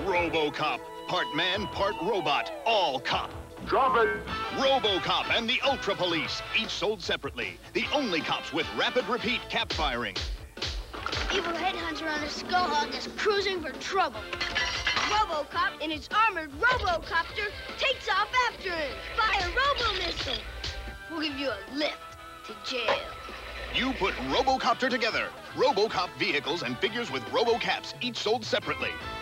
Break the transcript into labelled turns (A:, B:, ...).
A: Robocop. Part man, part robot. All cop.
B: Drop it.
A: Robocop and the Ultra Police. Each sold separately. The only cops with rapid repeat cap firing.
C: Evil headhunter on a Skullhog is cruising for trouble. Robocop in his armored Robocopter takes off after him. Fire Robo-missile. We'll give you a lift to jail.
A: You put Robocopter together. Robocop vehicles and figures with Robocaps, each sold separately.